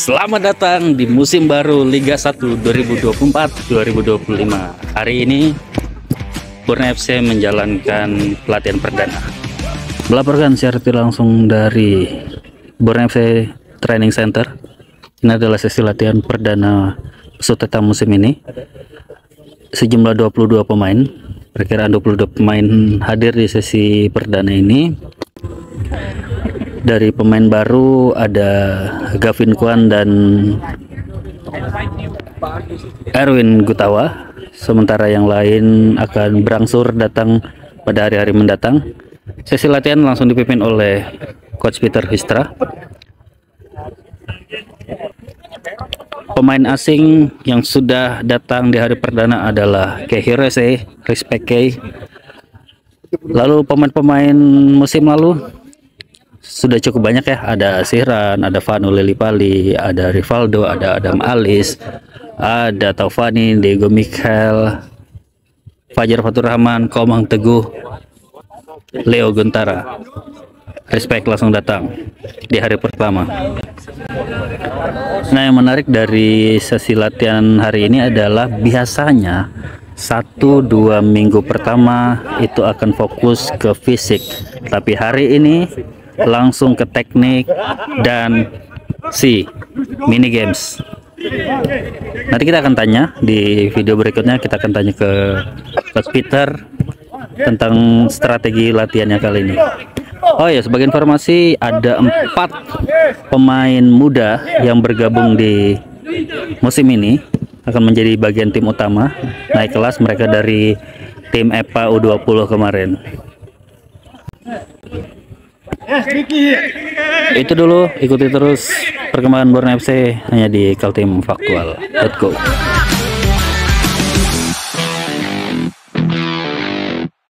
Selamat datang di musim baru Liga 1 2024-2025. Hari ini Borneo FC menjalankan pelatihan perdana. Melaporkan secara langsung dari Borneo FC Training Center. Ini adalah sesi latihan perdana peserta musim ini. Sejumlah 22 pemain, perkiraan 22 pemain hadir di sesi perdana ini. Dari pemain baru ada Gavin Kwan dan Erwin Gutawa, sementara yang lain akan berangsur datang pada hari-hari mendatang. Sesi latihan langsung dipimpin oleh Coach Peter Histra. Pemain asing yang sudah datang di hari perdana adalah Kei Hirose, Respect Kei. Lalu pemain-pemain musim lalu sudah cukup banyak ya, ada Siran, ada Vanu Lillipali, ada Rivaldo, ada Adam Alis, ada Taufani, Diego Michael, Fajar Fatur Rahman, Komang Teguh, Leo Guntara. Respect langsung datang di hari pertama. Nah, yang menarik dari sesi latihan hari ini adalah biasanya 1-2 minggu pertama itu akan fokus ke fisik, tapi hari ini langsung ke teknik dan mini games. Nanti kita akan tanya di video berikutnya, kita akan tanya ke Coach Peter tentang strategi latihannya kali ini. Oh ya, sebagai informasi ada 4 pemain muda yang bergabung di musim ini, akan menjadi bagian tim utama, naik kelas mereka dari tim EPA U20 kemarin. Itu dulu, ikuti terus perkembangan Borneo FC hanya di Kaltim Faktual. Let's go.